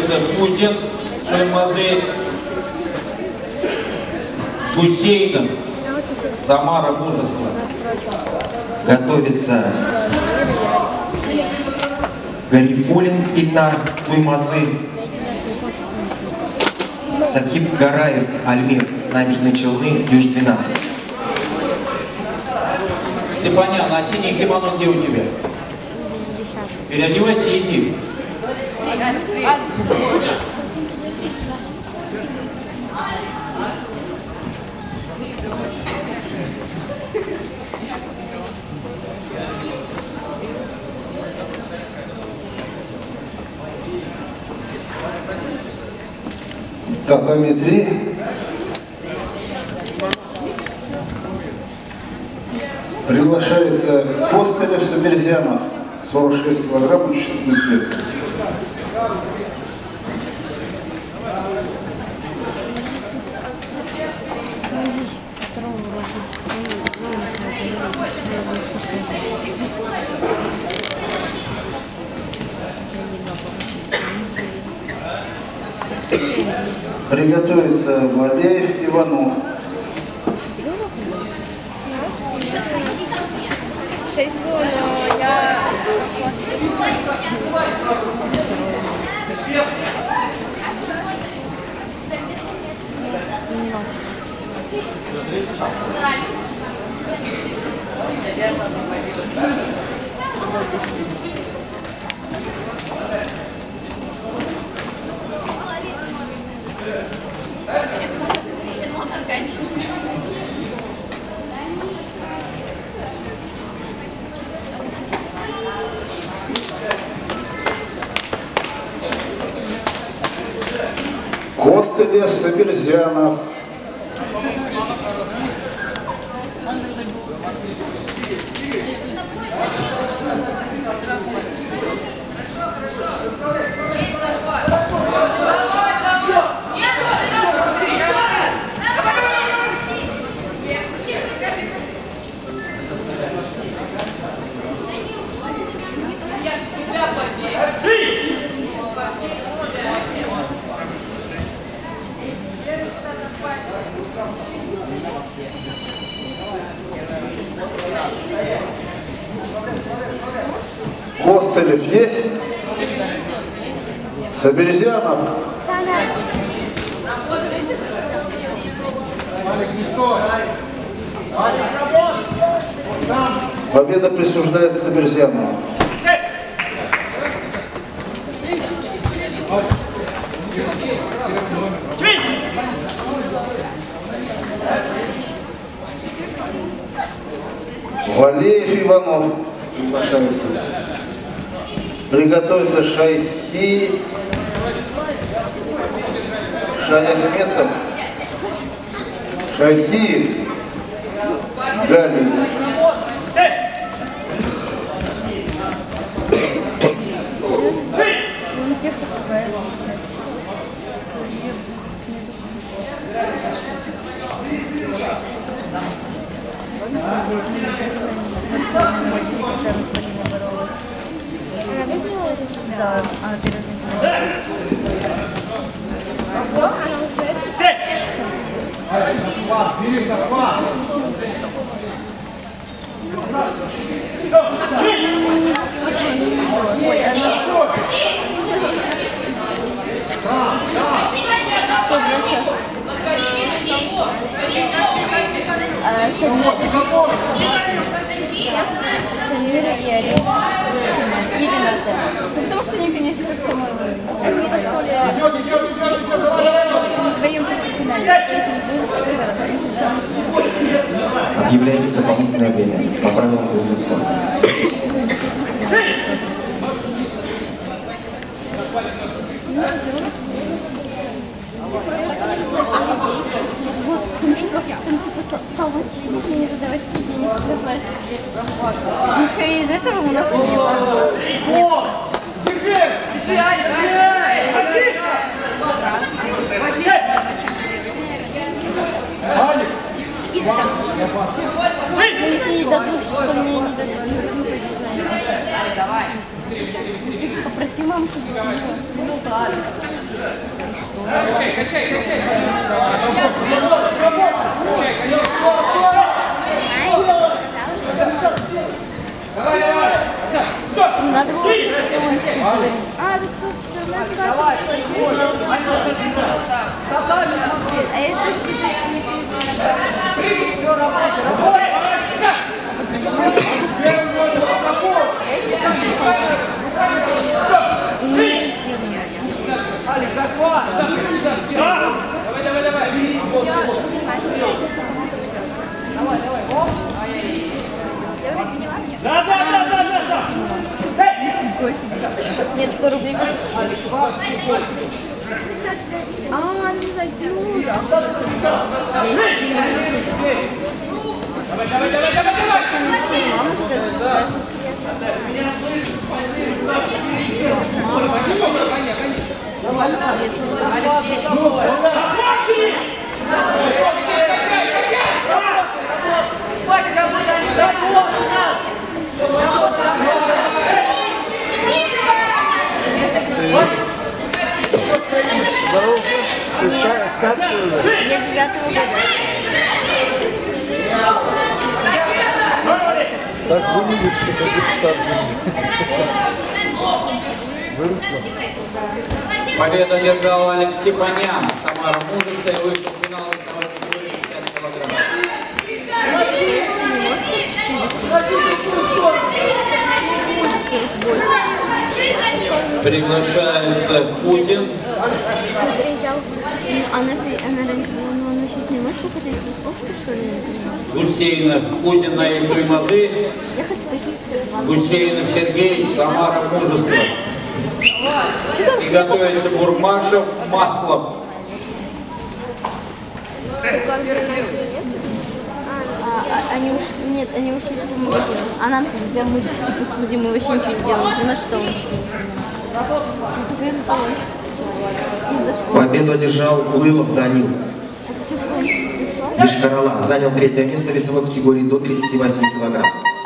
готовится Кузин Шаймазы Гусейнов, Самара Мужество. Готовится Гарифулин Ильнар Туймазы, Сакиб Гараев Альмир, Набережные Челны, Юж 12. Степанян, а синий кимоно где у тебя? Переодевайся и иди. Татами 3. Приглашается Костылев Саберзянов, 46 килограмм, 14 лет. Приготовится Валеев Иванов. 6 было, но я Костылев Саберзянов. Костылев есть? Саберзянов. Победа присуждается Саберзянову. Валеев Иванов приглашается. Приготовится Шайхи Шаязметов. Шайхи Гали. Да, она Самира и Арина. Потому что они, конечно, как самой Самира, что ли, вдвоем Объявляется дополнительное время по правилам клубного спорта. не задавать денег, задавать. Ничего из этого у нас не было. Если не дадут, что мне не дадут, попроси мамку. Надо было закончить. А, так тут все равно сюда. А это Алекс, зашла! Давай, оп! Да. Нет, 100 рублей. А, не зайдет. Мама сказала. Здорово. Ты старше уже? Я 9-го года. Так выглядишь, что ты старше. Выросла. Победу одержал Алекс Степанян. Самара Мужество и вышел в финал весовой категории 60 килограммов. Приглашается Путин. Приезжал, она раньше была, но она сейчас не может покатать с кошкой, что ли? Гусейнов Путин на Ефремазы. Я хочу каких-то. Гусейнов Сергей, Самара Мужество. И готовится Бурмашев, Маслов. Они ушли, нет, они ушли в магазин. А нам когда мы типа ходим, мы вообще ничего не делаем. Ты на что ушли? Победу одержал Лылов Данил. Бишкарала занял 3-е место в весовой категории до 38 килограмм.